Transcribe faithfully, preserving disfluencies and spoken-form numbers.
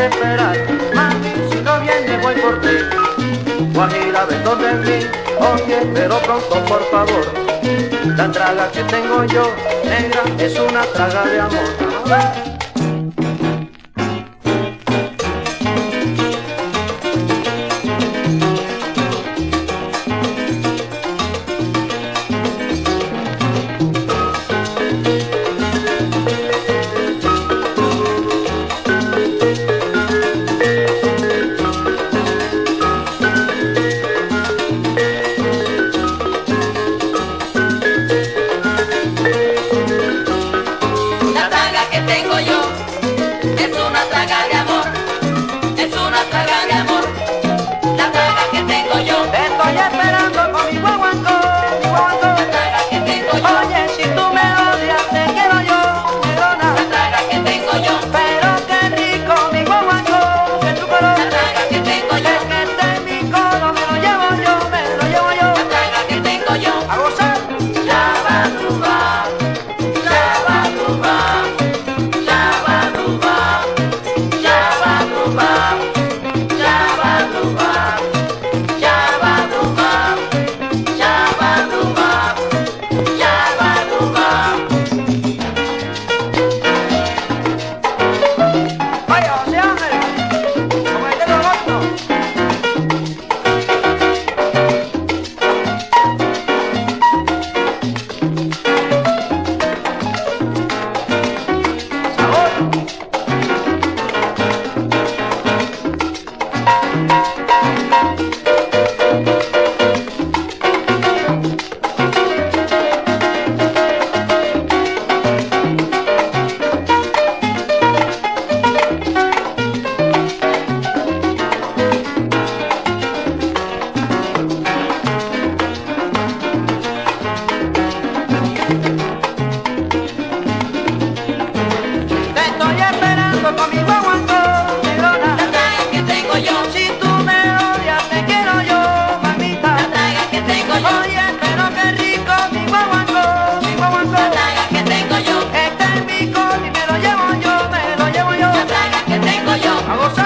que esperar, mami, si no vienes voy por ti. Guajira, ven donde mí, oye, pero pronto por favor. La traga que tengo yo, negra, es una traga de amor. A gozar.